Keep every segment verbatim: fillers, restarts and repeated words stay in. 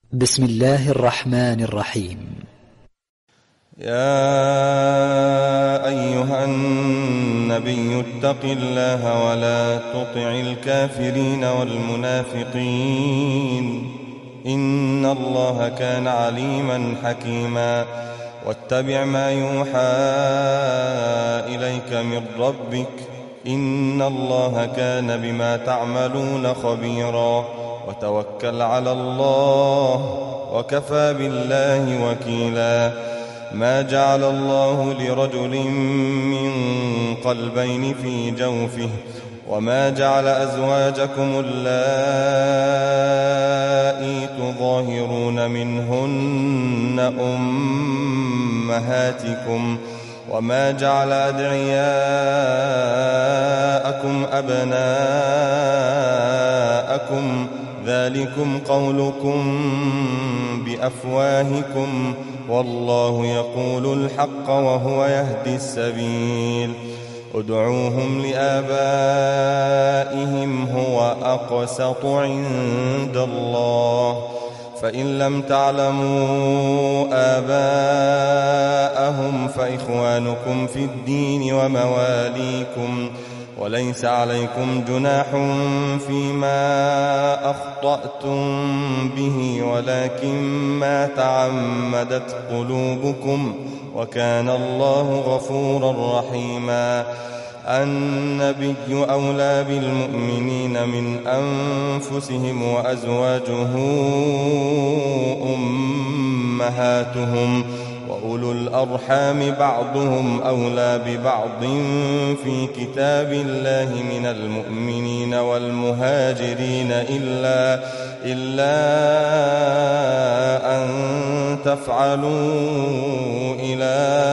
بسم الله الرحمن الرحيم. يا أيها النبي اتق الله ولا تطع الكافرين والمنافقين إن الله كان عليما حكيما. واتبع ما يوحى إليك من ربك إن الله كان بما تعملون خبيرا. وتوكل على الله وكفى بالله وكيلا. ما جعل الله لرجل من قلبين في جوفه وما جعل أزواجكم اللائي تظاهرون منهن أمهاتكم وما جعل أدعياءكم أبناءكم ذلكم قولكم بأفواهكم والله يقول الحق وهو يهدي السبيل. ادعوهم لآبائهم هو أقسط عند الله فإن لم تعلموا آباءهم فإخوانكم في الدين ومواليكم وليس عليكم جناح فيما أخطأتم به ولكن ما تعمدت قلوبكم وكان الله غفورا رحيما. النبي أولى بالمؤمنين من أنفسهم وأزواجه أمهاتهم وأولو الأرحام بعضهم أولى ببعض في كتاب الله من المؤمنين والمهاجرين إلا, إلا أن تفعلوا إلى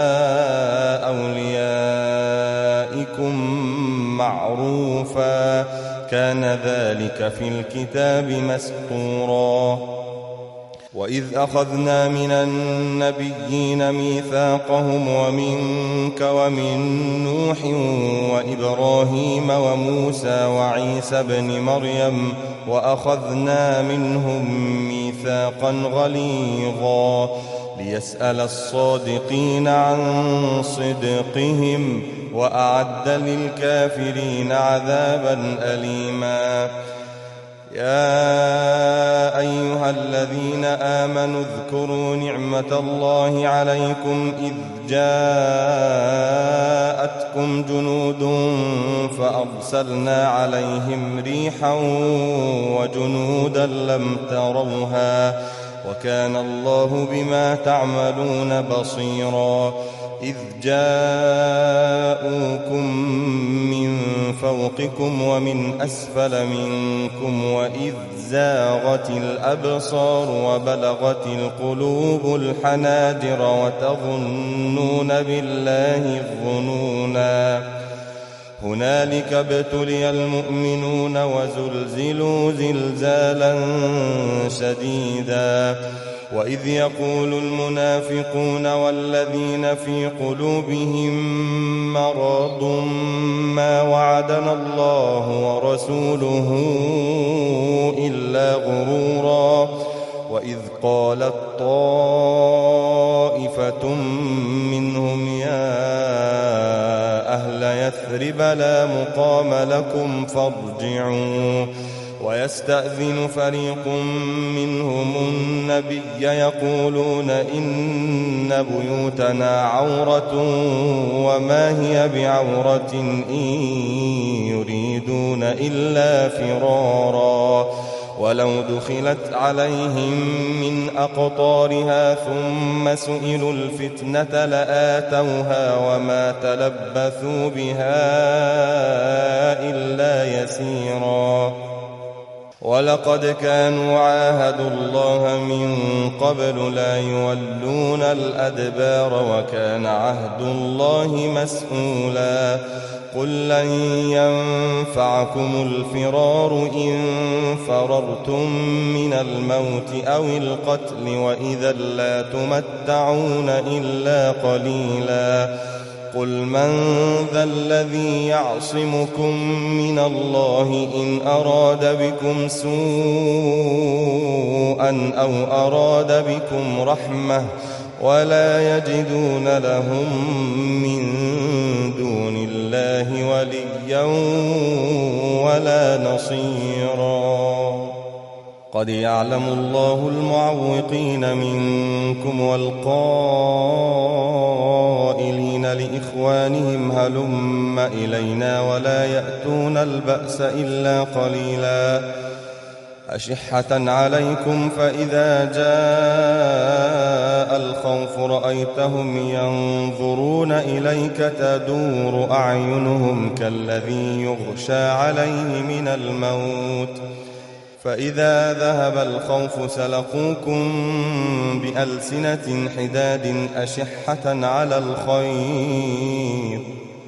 أوليائكم معروفا كان ذلك في الكتاب مسطورا. وإذ أخذنا من النبيين ميثاقهم ومنك ومن نوح وإبراهيم وموسى وعيسى ابن مريم وأخذنا منهم ميثاقا غليظا ليسأل الصادقين عن صدقهم وأعد للكافرين عذابا أليما. يا أيها الذين آمنوا اذكروا نعمة الله عليكم إذ جاءتكم جنود فأرسلنا عليهم ريحا وجنودا لم تروها وكان الله بما تعملون بصيرا. إذ جاءوكم من فوقكم ومن أسفل منكم وإذ زاغت الأبصار وبلغت القلوب الحناجر وتظنون بالله الظنونا. هنالك ابتلي المؤمنون وزلزلوا زلزالا شديدا. وإذ يقول المنافقون والذين في قلوبهم مرض ما وعدنا الله ورسوله إلا غرورا. وإذ قالت طائفة منهم يا أهل يثرب لا مقام لكم فارجعوا. ويستأذن فريق منهم النبي يقولون إن بيوتنا عورة وما هي بعورة إن يريدون إلا فرارا. ولو دخلت عليهم من أقطارها ثم سئلوا الفتنة لآتوها وما تلبثوا بها إلا يسيرا. ولقد كانوا عاهدوا الله من قبل لا يولون الأدبار وكان عهد الله مسؤولا. قل لن ينفعكم الفرار إن فررتم من الموت أو القتل وإذا لا تمتعون إلا قليلا. قل من ذا الذي يعصمكم من الله إن أراد بكم سوءا أو أراد بكم رحمة ولا يجدون لهم من دون الله وليا ولا نصيرا قد يعلم الله المعوقين منكم والقائلين لإخوانهم هلم إلينا ولا يأتون البأس إلا قليلا أشحة عليكم فإذا جاء الخوف رأيتهم ينظرون إليك تدور أعينهم كالذي يغشى عليه من الموت فإذا ذهب الخوف سلقوكم بألسنة حداد أشحة على الخير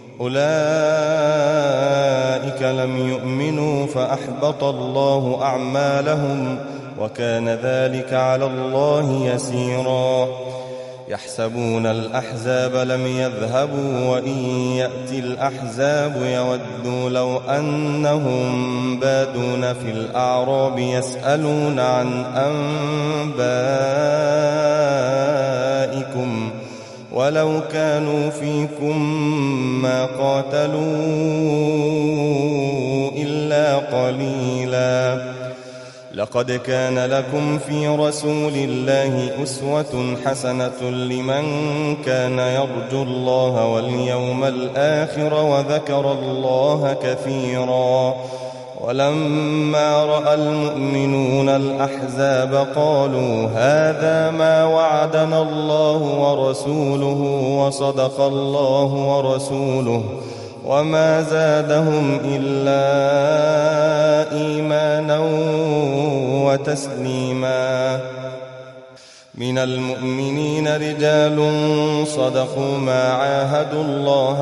أولئك لم يؤمنوا فأحبط الله أعمالهم وكان ذلك على الله يسيرا يحسبون الأحزاب لم يذهبوا وإن يأتي الأحزاب يودوا لو أنهم بادون في الأعراب يسألون عن أنبائكم ولو كانوا فيكم ما قاتلوا إلا قليلا لقد كان لكم في رسول الله أسوة حسنة لمن كان يرجو الله واليوم الآخر وذكر الله كثيرا ولما رأى المؤمنون الأحزاب قالوا هذا ما وعدنا الله ورسوله وصدق الله ورسوله وما زادهم إلا إيمانا وتسليما من المؤمنين رجال صدقوا ما عاهدوا الله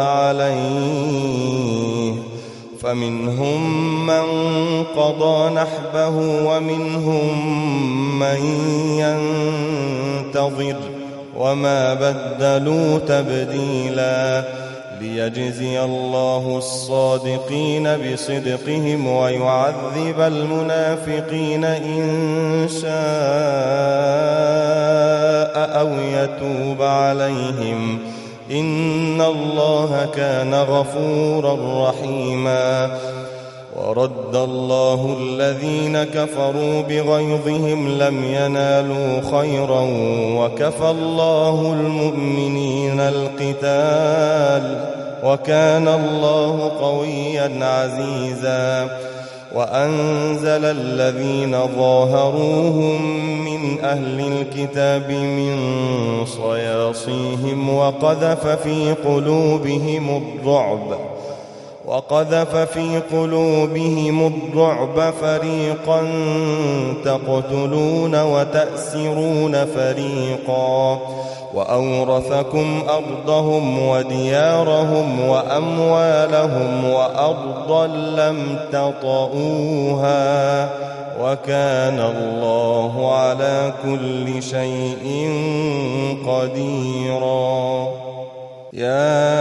عليه فمنهم من قضى نحبه ومنهم من ينتظر وما بدلوا تبديلا ليجزي الله الصادقين بصدقهم ويعذب المنافقين إن شاء أو يتوب عليهم إن الله كان غفورا رحيما ورد الله الذين كفروا بغيظهم لم ينالوا خيرا وكفى الله المؤمنين القتال وكان الله قويا عزيزا وأنزل الذين ظاهروهم من أهل الكتاب من صياصيهم وقذف في قلوبهم الرعب وقذف في قلوبهم الرعب فريقا تقتلون وتأسرون فريقا وأورثكم أرضهم وديارهم وأموالهم وأرضا لم تطئوها وكان الله على كل شيء قديرا يا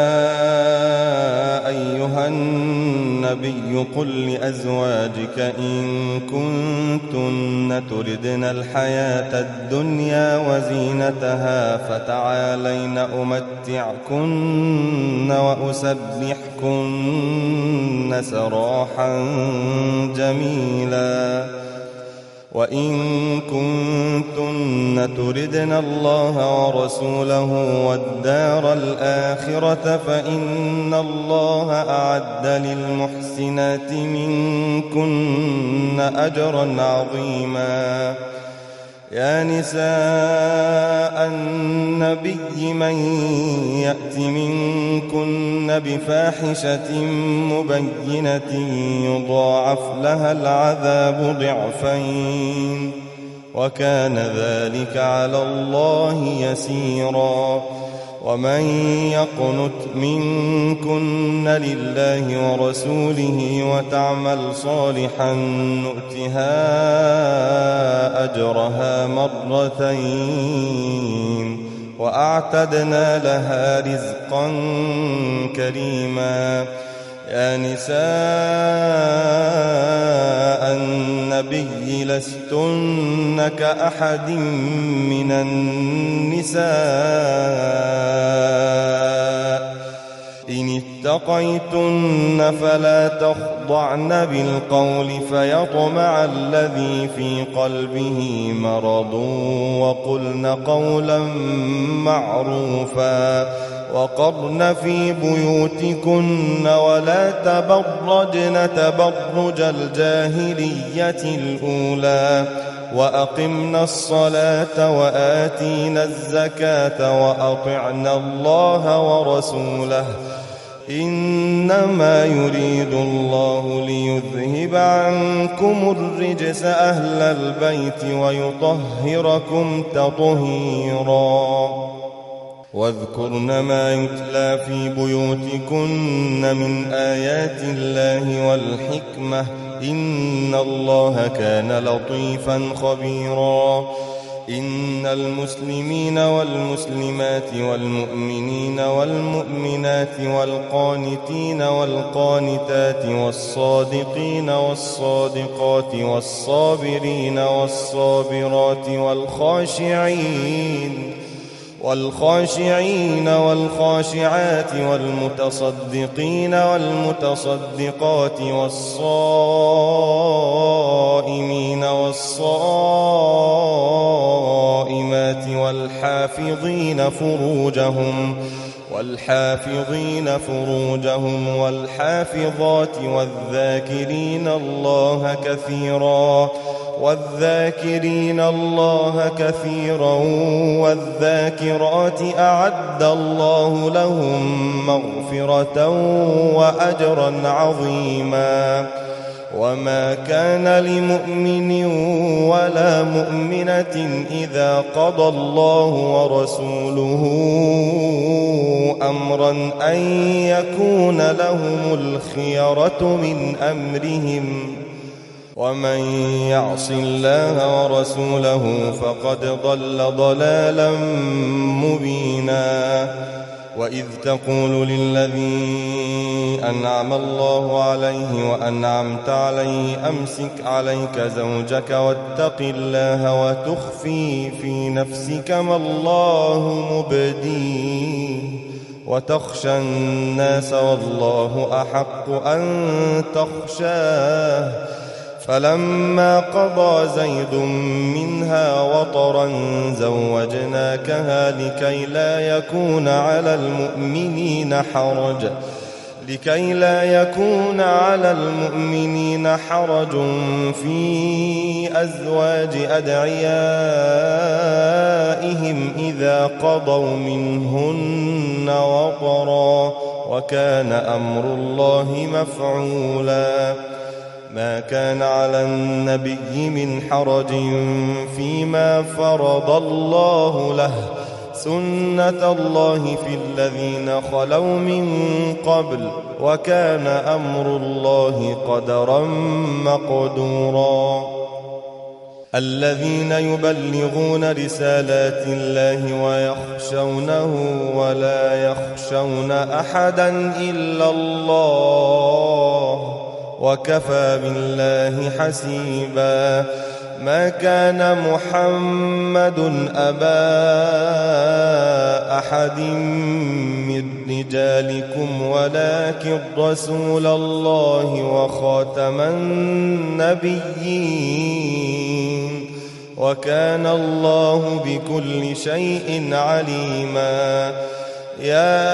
أيها النبي قل لأزواجك إن كنتن تردن الحياة الدنيا وزينتها فتعالين أمتعكن وأسبحكن سراحا جميلا وإن كنتن تردن الله ورسوله والدار الآخرة فإن الله أعد للمحسنات منكن أجرا عظيما يا نساء النبي من يأت منكن بفاحشة مبينة يضاعف لها العذاب ضعفين وكان ذلك على الله يسيرا ومن يقنت منكن لله ورسوله وتعمل صالحا نؤتها أجرها مرتين وأعتدنا لها رزقا كريما. يا نساء النبي لستن كأحد من النساء إن اتقيتن فلا تخضعن بالقول فيطمع الذي في قلبه مرض وقلن قولا معروفا وقرن في بيوتكن ولا تبرجن تبرج الجاهلية الأولى وأقمنا الصلاة وآتينا الزكاة وأطعنا الله ورسوله إنما يريد الله ليذهب عنكم الرجس أهل البيت ويطهركم تطهيرا. واذكرن ما يتلى في بيوتكن من آيات الله والحكمة إن الله كان لطيفا خبيرا. إن المسلمين والمسلمات والمؤمنين والمؤمنات والقانتين والقانتات والصادقين والصادقات والصابرين والصابرات والخاشعين والخاشعين والخاشعات والمتصدقين والمتصدقات والصائمين والصائمات والحافظين فروجهم والحافظين فروجهم والحافظات والذاكرين الله كثيرا والذاكرين الله كثيرا والذاكرات أعد الله لهم مغفرة وأجرا عظيما. وما كان لمؤمن ولا مؤمنة إذا قضى الله ورسوله أمرا أن يكون لهم الخيرة من أمرهم ومن يعص الله ورسوله فقد ضل ضلالا مبينا. وإذ تقول للذي أنعم الله عليه وأنعمت عليه أمسك عليك زوجك واتق الله وتخفي في نفسك ما الله مبديه وتخشى الناس والله أحق أن تخشاه فلما قضى زيد منها وطرا زوجناكها لكي لا يكون على المؤمنين حرج لكي لا يكون على المؤمنين حرج في أزواج أدعيائهم إذا قضوا منهن وطرا وكان أمر الله مفعولا. ما كان على النبي من حرج فيما فرض الله له سنة الله في الذين خلوا من قبل وكان أمر الله قدرا مقدورا. الذين يبلغون رسالات الله ويخشونه ولا يخشون أحدا إلا الله وكفى بالله حسيبا. ما كان محمد أبا أحد من رجالكم ولكن رسول الله وخاتم النبيين وكان الله بكل شيء عليما. يا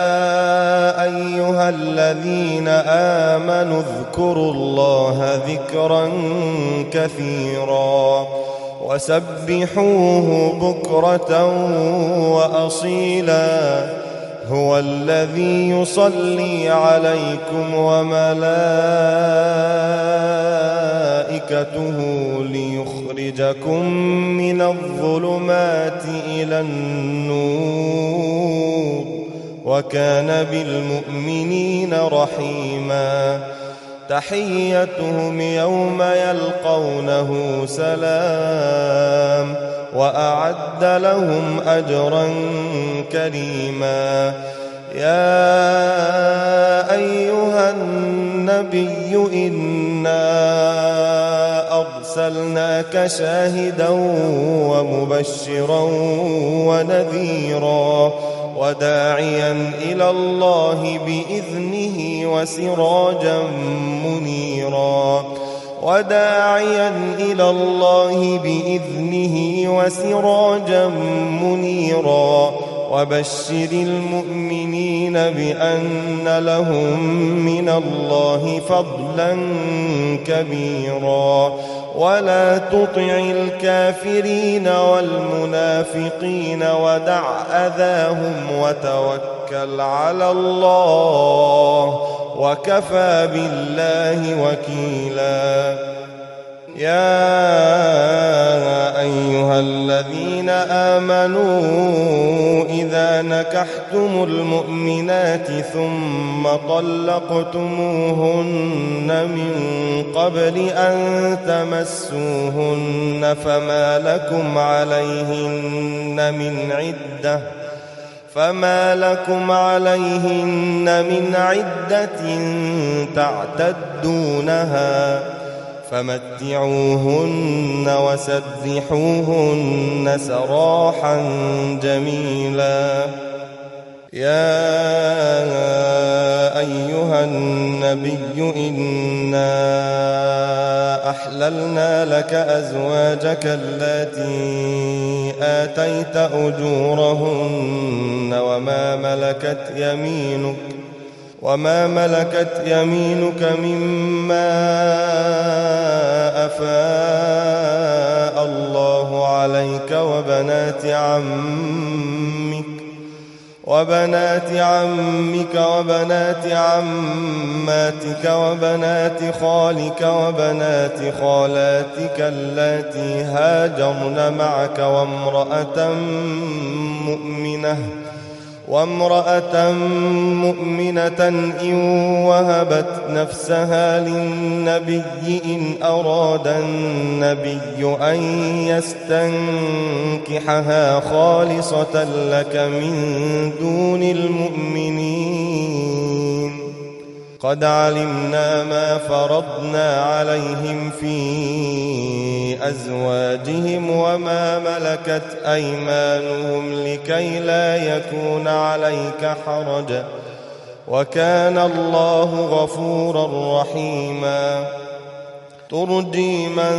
أيها الذين آمنوا اذكروا الله ذكرا كثيرا وسبحوه بكرة وأصيلا. هو الذي يصلي عليكم وملائكته ليخرجكم من الظلمات إلى النور وكان بالمؤمنين رحيما. تحيتهم يوم يلقونه سلام وأعد لهم أجرا كريما. يا أيها النبي إنا أرسلناك شاهدا ومبشرا ونذيرا وداعيا إلى الله بإذنه وسراجا منيرا وداعيا إلى الله بإذنه وسراجا منيرا وبشر المؤمنين بأن لهم من الله فضلا كبيرا ولا تطع الكافرين والمنافقين ودع أذاهم وتوكل على الله وكفى بالله وكيلا. يا أيها الذين آمنوا إذا نكحتم المؤمنات ثم طلقتموهن من قبل أن تمسوهن فما لكم عليهن من عدة فما لكم عليهن من عدة تعتدونها فمتعوهن وسرحوهن سراحا جميلا. يا أيها النبي إنا أحللنا لك أزواجك اللاتي آتيت أجورهن وما ملكت يمينك وما ملكت يمينك مما أفاء الله عليك وبنات عمك وبنات عمك وبنات عماتك وبنات خالك وبنات خالاتك اللاتي هاجرن معك وامرأة مؤمنة وامرأة مؤمنة إن وهبت نفسها للنبي إن أراد النبي أن يستنكحها خالصة لك من دون المؤمنين. قد علمنا ما فرضنا عليهم في أزواجهم وما ملكت أيمانهم لكي لا يكون عليك حرج وكان الله غفورا رحيما. ترجي من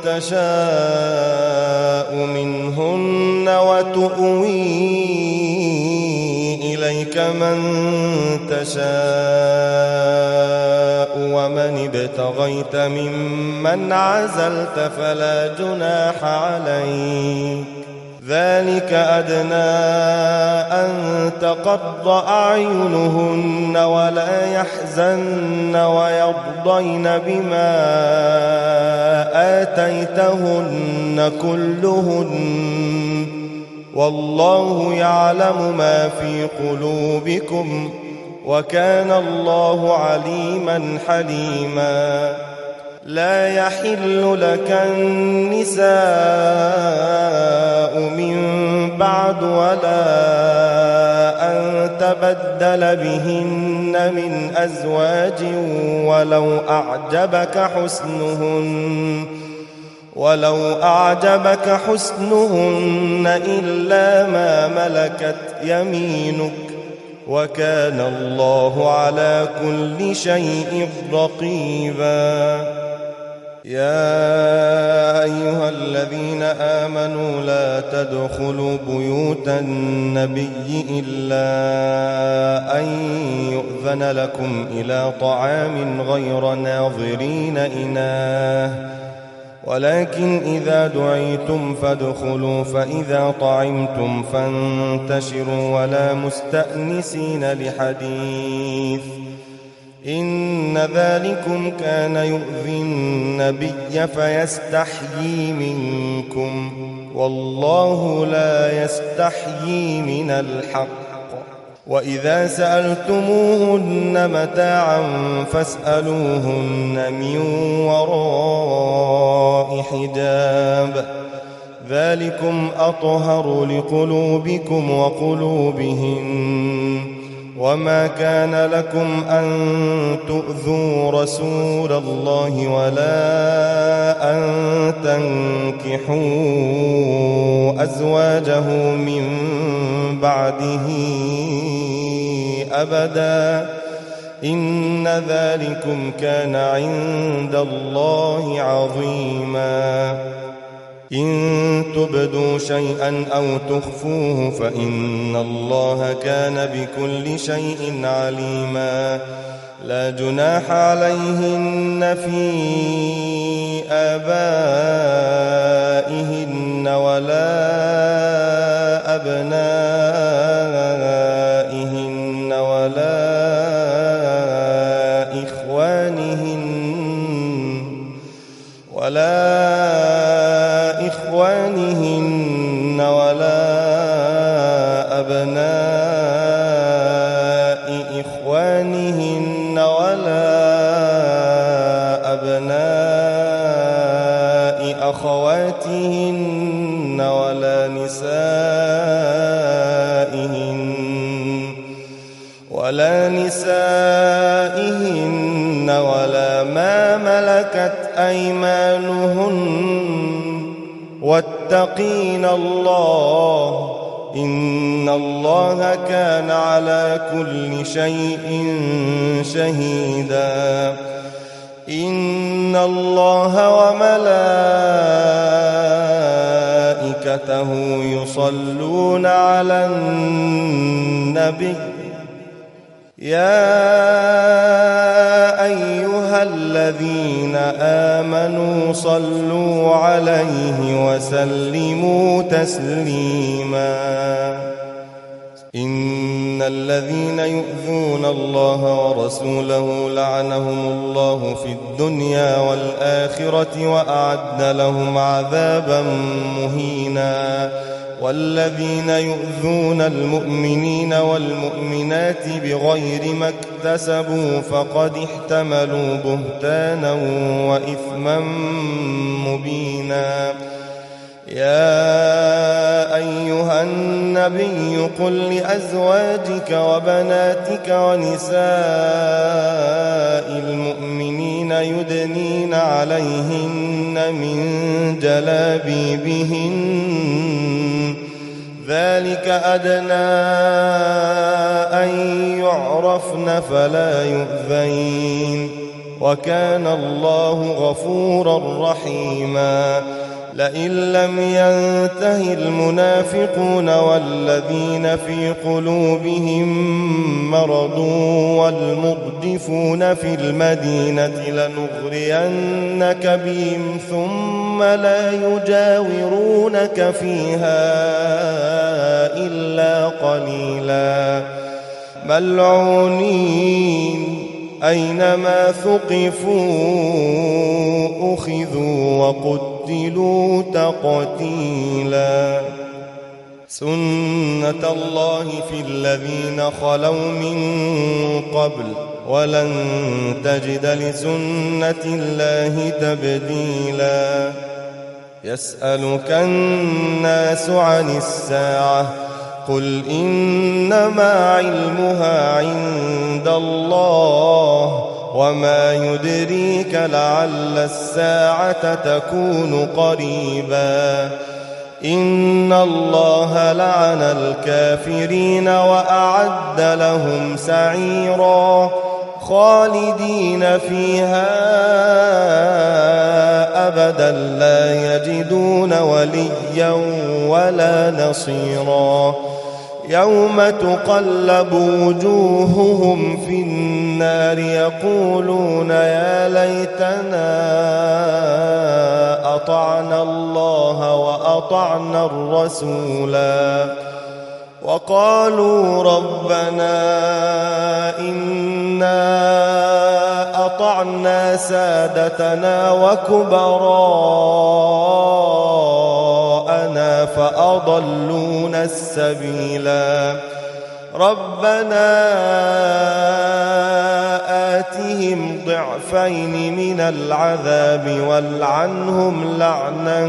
تشاء منهن وتؤوي إليك من تشاء ومن ابتغيت ممن عزلت فلا جناح عليك ذلك أدنى أن تقر أعينهن ولا يحزن ويرضين بما آتيتهن كلهن والله يعلم ما في قلوبكم وكان الله عليما حليما. لا يحل لك النساء من بعد ولا أن تبدل بهن من أزواج ولو أعجبك حسنهن ولو أعجبك حسنهن إلا ما ملكت يمينك وكان الله على كل شيء رقيبا. يا أيها الذين آمنوا لا تدخلوا بيوت النبي إلا أن يؤذن لكم إلى طعام غير ناظرين إناه ولكن إذا دعيتم فادخلوا فإذا طعمتم فانتشروا ولا مستأنسين لحديث إن ذلكم كان يؤذي النبي فيستحيي منكم والله لا يستحيي من الحق. وإذا سألتموهن متاعا فاسألوهن من وراء حجاب ذلكم أطهر لقلوبكم وقلوبهم. وما كان لكم أن تؤذوا رسول الله ولا أن تنكحوا أزواجه من بعده أبدا، إن ذلكم كان عند الله عظيما. إن تبدوا شيئا أو تخفوه فإن الله كان بكل شيء عليما. لا جناح عليهن في آبائهن ولا أبنائهن ولا إخوانهن ولا إخوانهن ولا أبناء إخوانهن ولا أبناء أخواتهن ولا نسائهن ولا نسائهن ولا ما ملكت أيمانهن واتقين الله، إن الله كان على كل شيء شهيدا. إن الله وملائكته يصلون على النبي يا أيها الذين آمنوا صلوا عليه وسلموا تسليما. إن الذين يؤذون الله ورسوله لعنهم الله في الدنيا والآخرة وأعد لهم عذابا مهينا. والذين يؤذون المؤمنين والمؤمنات بغير ما اكتسبوا فقد احتملوا بهتانا وإثما مبينا. يا أيها النبي قل لأزواجك وبناتك ونساء المؤمنين يدنين عليهن من جلابيبهن، ذلك أدنى أن يعرفن فلا يؤذين، وكان الله غفورا رحيما. لئن لم ينته المنافقون والذين في قلوبهم مرض والمرجفون في المدينة لنغرينك بهم ثم لا يجاورونك فيها إلا قليلا، ملعونين أينما ثقفوا أخذوا وقتلوا تقتيلا. سنة الله في الذين خلوا من قبل ولن تجد لسنة الله تبديلا. يسألك الناس عن الساعة قل إنما علمها عند الله وما يدريك لعل الساعة تكون قريبا. إن الله لعن الكافرين وأعد لهم سعيرا خالدين فيها أبدا لا يجدون وليا ولا نصيرا. يوم تقلب وجوههم في النار يقولون يا ليتنا أطعنا الله وأطعنا الرسولا، وقالوا ربنا إنا أطعنا سادتنا وكبراءنا فأضلونا السبيلا. ربنا آتهم ضعفين من العذاب والعنهم لعنا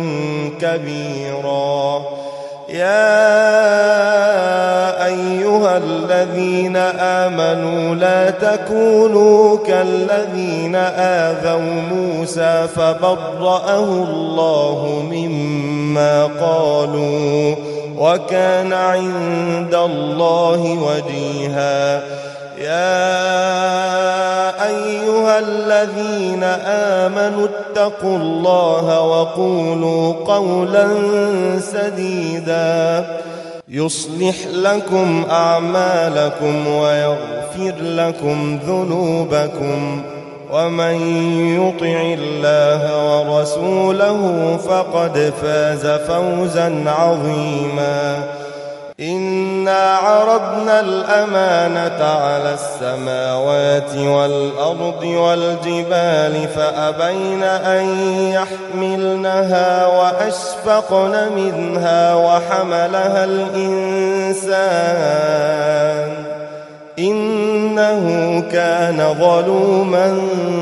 كبيرا يا أيها الذين آمنوا لا تكونوا كالذين آذوا موسى فبرأه الله مما قالوا وكان عند الله وجيها يا أيها الذين آمنوا اتقوا الله وقولوا قولا سديدا يصلح لكم أعمالكم ويغفر لكم ذنوبكم ومن يطع الله ورسوله فقد فاز فوزا عظيما إنا عرضنا الأمانة على السماوات والأرض والجبال فأبين أن يحملنها وأشفقن منها وحملها الإنسان إنه كان ظلوما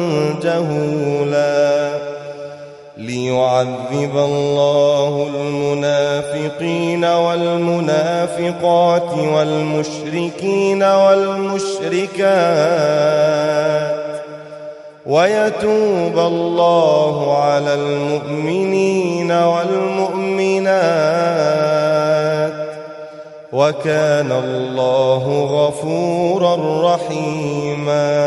جهولا ليعذب الله المنافقين والمنافقات والمشركين والمشركات ويتوب الله على المؤمنين والمؤمنات وكان الله غفورا رحيما